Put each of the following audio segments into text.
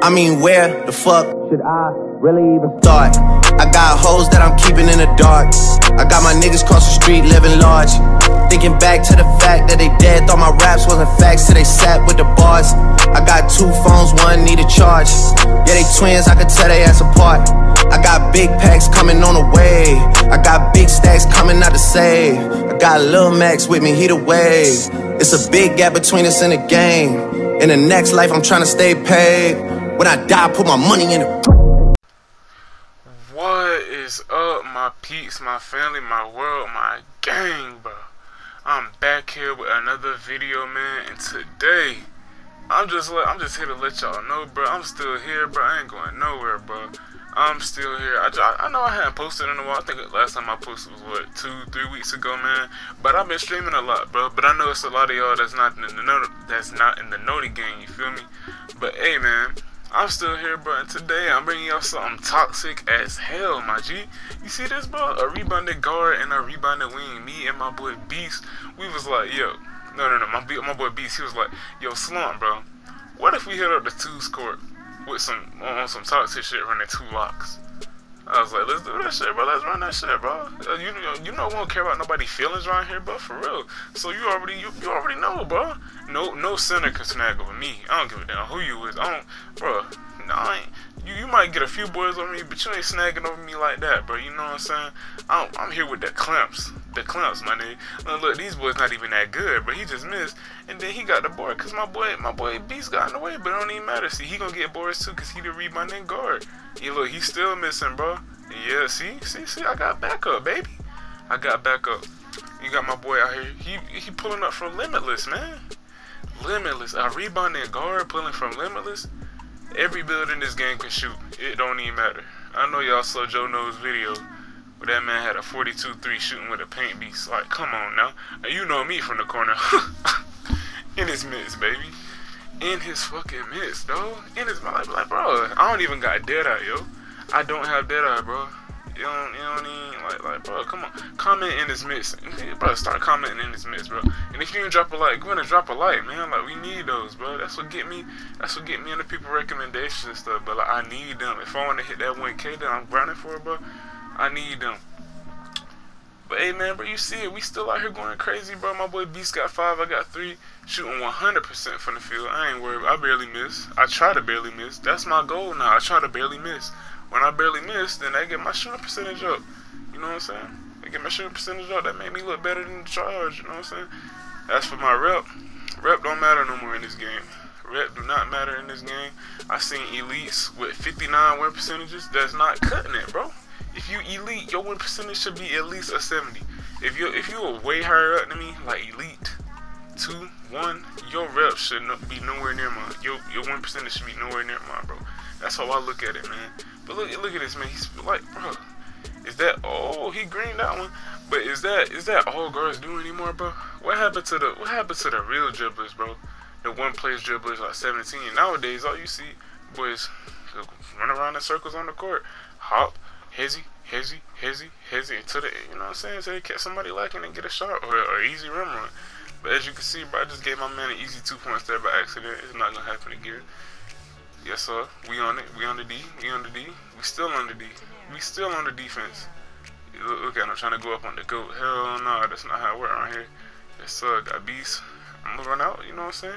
I mean, where the fuck should I really even start? I got hoes that I'm keeping in the dark. I got my niggas cross the street living large. Thinking back to the fact that they dead, thought my raps wasn't facts till they sat with the bars. I got 2 phones, one need a charge. Yeah, they twins, I could tell they ass apart. I got big packs coming on the way. I got big stacks coming out to save. I got Lil Max with me, he the wave. It's a big gap between us and the game. In the next life, I'm trying to stay paid. When I die, put my money in it. What is up, my peeps, my family, my world, my gang, bro? I'm back here with another video, man, and today I'm just here to let y'all know, bro. I'm still here, bro. I ain't going nowhere, bro. I'm still here. I know I hadn't posted in a while. I think the last time I posted was what, 2-3 weeks ago, man. But I've been streaming a lot, bro. But I know it's a lot of y'all that's not in the Noti gang. You feel me? But hey, man, I'm still here, bro, and today I'm bringing y'all something toxic as hell, my G. You see this, bro? A rebounded guard and a rebounded wing. Me and my boy Beast, we was like, yo, no, my boy Beast, he was like, yo, Slump, bro, what if we hit up the 2's court with some toxic shit running 2 locks? I was like, let's do that shit, bro. Let's run that shit, bro. You know we don't care about nobody's feelings around here, bro, for real. So you already know, bro. No center can snag over me. I don't give a damn who you is. Bro. I ain't. You might get a few boys on me, but you ain't snagging over me like that, bro. You know what I'm saying? I'm here with the clamps. The clamps, my nigga. Look, these boys not even that good, but he just missed. And then he got the board because my boy Beast got in the way, but it don't even matter. See, he gonna get boards too because he the rebounding guard. Yeah, look, he's still missing, bro. Yeah, see, I got backup, baby. I got backup. You got my boy out here. He pulling up from Limitless, man. Limitless. A rebounding guard pulling from Limitless. Every build in this game can shoot. It don't even matter. I know y'all saw Joe No's video where that man had a 42-3 shooting with a paint beast. Like, come on now. And you know me from the corner. In his midst, baby. In his fucking midst, dog. In his like, bro, I don't even got dead eye, yo. I don't have dead eye, bro. You don't even, like, bro, come on. Comment in his midst. Bro, start commenting in his midst, bro. And if you didn't drop a like, go ahead and drop a like, man. Like, we need those, bro. That's what get me into people recommendations and stuff, but like, I need them. If I want to hit that 1K that I'm grinding for, bro, I need them. But hey, man, bro, you see it. We still out here going crazy, bro. My boy Beast got 5, I got 3. Shooting 100% from the field. I ain't worried. I barely miss. I try to barely miss. That's my goal now. I try to barely miss. When I barely miss, then I get my shooting percentage up. You know what I'm saying? I get my shooting percentage up. That made me look better than the charge. You know what I'm saying? As for my rep, rep don't matter no more in this game. Rep do not matter in this game. I seen elites with 59 win percentages. That's not cutting it, bro. If you elite, your win percentage should be at least a 70. If you're way higher up than me, like elite 2, 1, your rep should be nowhere near mine. Your win percentage should be nowhere near mine, bro. That's how I look at it, man. But look at this, man. He's like, bro, is that, oh, he greened that one. But is that all guards do anymore, bro? What happened to the real dribblers, bro? The one-place dribblers like 17. Nowadays, all you see boys run around in circles on the court, hop, hezzy to the, you know what I'm saying? So they catch somebody lacking and get a shot or easy rim run. But as you can see, bro, I just gave my man an easy 2 points there by accident. It's not gonna happen again. Yes, sir. We on it. We on the D. We on the D. We still on the D. We still on the defense. Look at him trying to go up on the GOAT. Hell no, that's not how it works around here. Yes, sir. Got Beast. I'm gonna run out. You know what I'm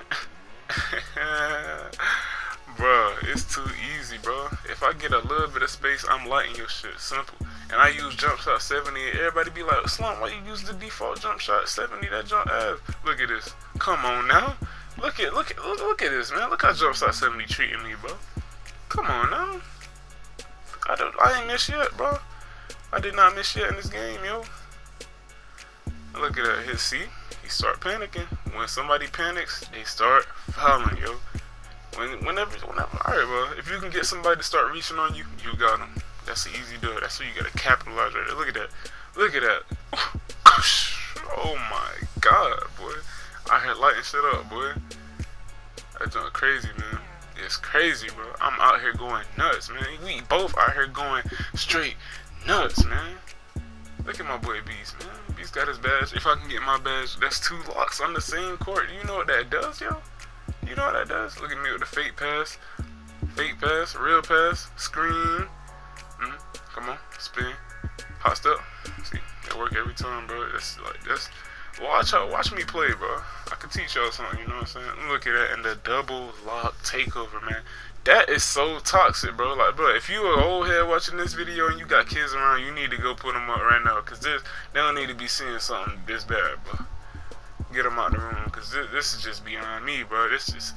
saying? Bro, it's too easy, bro. If I get a little bit of space, I'm lighting your shit. Simple. And I use jump shot 70. Everybody be like, Slump, why you use the default jump shot 70? That jump ass. Look at this. Come on now. Look at this, man. Look how jump shot 70 treating me, bro. Come on now. I ain't missed yet, bro. I did not miss yet in this game, yo. Look at that. His C. He start panicking. When somebody panics, they start fouling, yo. Whenever, alright, bro. If you can get somebody to start reaching on you, you got them. That's an easy do. That's what you gotta capitalize right there. Look at that. Look at that. Oh my god, boy. I had lighting shit up, boy. That's going crazy, man. It's crazy, bro. I'm out here going nuts, man. We both out here going straight nuts, man. Look at my boy Beast, man. Beast got his badge. If I can get my badge, that's 2 locks on the same court. You know what that does, yo? You know what that does? Look at me with the fake pass. fake pass, real pass, screen. Come on, spin, hot step. See, it work every time, bro. It's like that's. Watch me play, bro. I can teach y'all something. You know what I'm saying? Look at that, and the double lock takeover, man. That is so toxic, bro. Like, bro, if you an old head watching this video and you got kids around, you need to go put them up right now, cause they don't need to be seeing something this bad, bro. Get them out the room, cause this is just beyond me, bro. This just,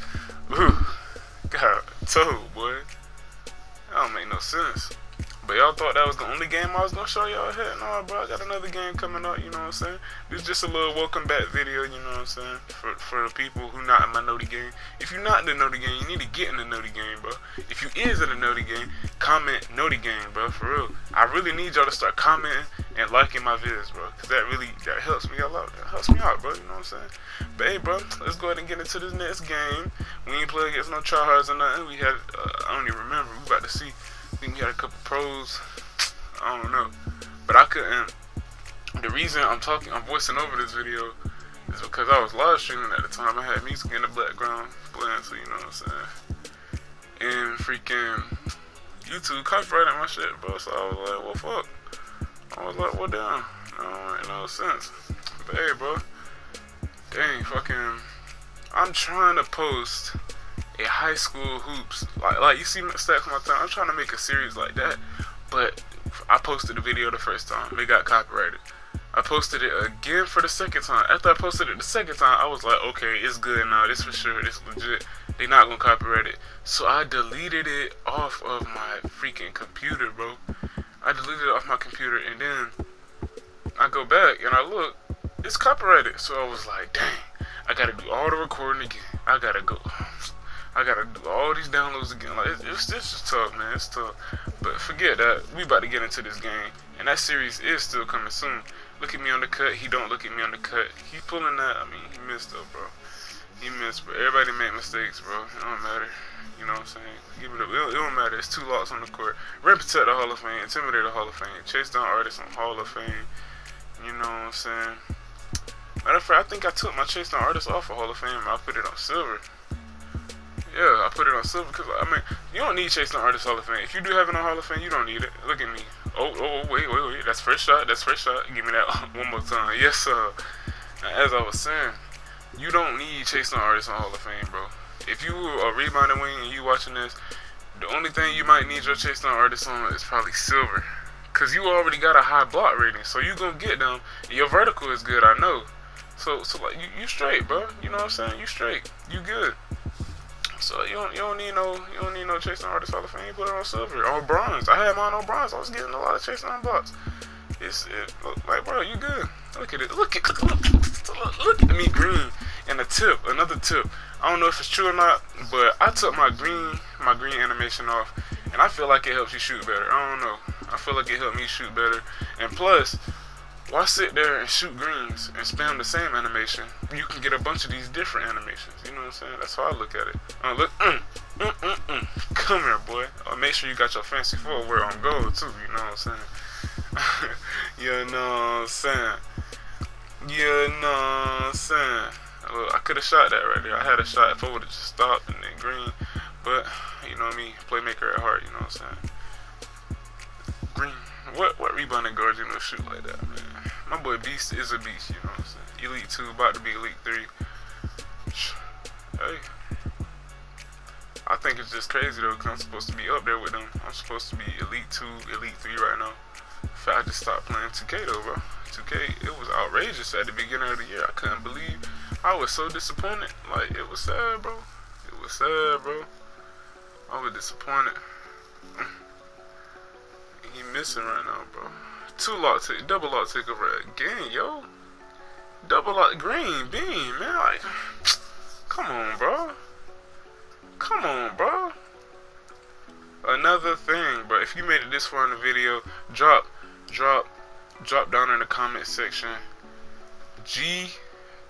God, told, boy. That don't make no sense. But y'all thought that was the only game I was gonna show y'all here? No, bro, I got another game coming up, you know what I'm saying? This is just a little welcome back video, you know what I'm saying? For the people who not in my Noti game. If you're not in the Noti game, you need to get in the Noti game, bro. If you is in the Noti game, comment Noti game, bro, for real. I really need y'all to start commenting and liking my vids, bro. Cause that helps me a lot. That helps me out, bro, you know what I'm saying? But hey, bro, let's go ahead and get into this next game. We ain't play against no tryhards or nothing. We had, I don't even remember, we about to see. I think we had a couple pros. I don't know. But I couldn't. The reason I'm voicing over this video is because I was live streaming at the time. I had music in the background playing, so you know what I'm saying. And freaking YouTube copyrighted my shit, bro. So I was like, well, fuck. I was like, well, damn. No, ain't no sense. But hey, bro. Dang, fucking. I'm trying to post a high school hoops, like you see Stacks My Time. I'm trying to make a series like that, but I posted the video the first time, it got copyrighted. I posted it again for the second time. After I posted it the second time, I was like, okay, it's good now, this for sure, this legit, they not gonna copyright it. So I deleted it off of my freaking computer, bro. I deleted it off my computer, and then I go back and I look, it's copyrighted. So I was like, dang, I gotta do all the recording again. I gotta do all these downloads again. Like, it's just tough, man. It's tough. But forget that. We about to get into this game. And that series is still coming soon. Look at me on the cut. He don't look at me on the cut. He pulling that. I mean, he missed though, bro. He missed, bro. Everybody make mistakes, bro. It don't matter. You know what I'm saying? Give it up. It don't matter. It's 2 locks on the court. Rim protect the Hall of Fame. Intimidate the Hall of Fame. Chase down artists on Hall of Fame. You know what I'm saying? Matter of fact, I think I took my chase down artists off of Hall of Fame. I put it on silver. Yeah, I put it on silver because, I mean, you don't need Chase No Artist Hall of Fame. If you do have it on Hall of Fame, you don't need it. Look at me. Wait. That's first shot. Give me that one more time. Yes, sir. As I was saying, you don't need Chase No Artist on Hall of Fame, bro. If you are rebounding wing and you watching this, the only thing you might need your Chase No Artist on is probably silver. Because you already got a high block rating, so you going to get them. Your vertical is good, I know. So like, you straight, bro. You know what I'm saying? You straight. You good. So you don't need no Chase No Artist Hall of Fame. You put it on silver, on bronze. I had mine on bronze. I was getting a lot of Chase on blocks. Like, bro, you good? Look at it. Look at me, green. And another tip. I don't know if it's true or not, but I took my green animation off, and I feel like it helps you shoot better. I don't know. I feel like it helped me shoot better. And plus, why sit there and shoot greens and spam the same animation? You can get a bunch of these different animations. You know what I'm saying? That's how I look at it. Look, come here, boy. Make sure you got your fancy footwear on gold too. You know what I'm saying? You know what I'm saying? You know what I'm saying? Look, I could have shot that right there. I had a shot if I would have just stopped and then green. But you know me, playmaker at heart. You know what I'm saying? Green. What rebounding guard you know shoot like that, man? My boy Beast is a beast, you know what I'm saying? Elite 2, about to be Elite 3. Hey. I think it's just crazy though, because I'm supposed to be up there with them. I'm supposed to be Elite 2, Elite 3 right now. In fact, I just stopped playing 2K though, bro. 2K, it was outrageous at the beginning of the year. I couldn't believe. I was so disappointed. Like, it was sad, bro. It was sad, bro. I was disappointed. He missing right now, bro. Double lock takeover again, yo. Double lock green beam, man. Like, come on, bro. Come on, bro. Another thing, bro. If you made it this far in the video, drop down in the comment section. GFTK.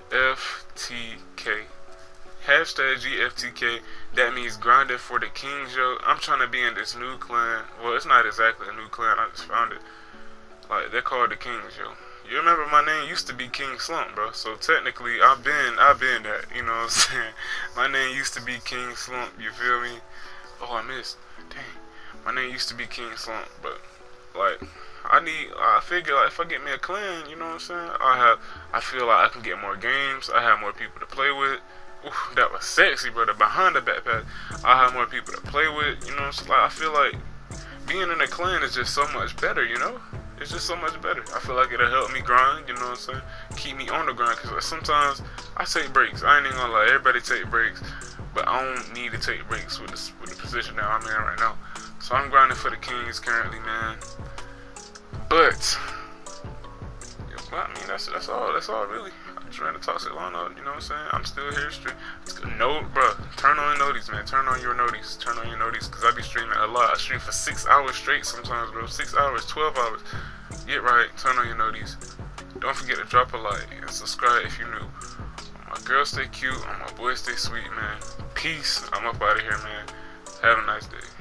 Hashtag GFTK. That means grinding for the Kings, yo. I'm trying to be in this new clan. Well, it's not exactly a new clan. I just found it. Like, they're called the Kings, yo. You remember my name used to be King Slump, bro. So technically, I've been that. You know what I'm saying? My name used to be King Slump. You feel me? Oh, I missed. Dang. My name used to be King Slump, but like I figure like if I get me a clan, you know what I'm saying? I feel like I can get more games. I have more people to play with. Ooh, that was sexy, brother. Behind the backpack, I have more people to play with. You know, so like I feel like being in a clan is just so much better. You know, it's just so much better. I feel like it'll help me grind. You know what I'm saying? Keep me on the grind, cause like, sometimes I take breaks. I ain't even gonna lie. Everybody take breaks, but I don't need to take breaks with the position that I'm in right now. So I'm grinding for the Kings currently, man. But I mean, that's all really. I'm trying to toss it long out, you know what I'm saying? I'm still here straight. No, bro, turn on noties, man. Turn on your noties. Turn on your noties, because I be streaming a lot. I stream for 6 hours straight sometimes, bro. 6 hours, 12 hours. Get right, turn on your noties. Don't forget to drop a like and subscribe if you're new. My girl stay cute, my boy stay sweet, man. Peace. I'm up out of here, man. Have a nice day.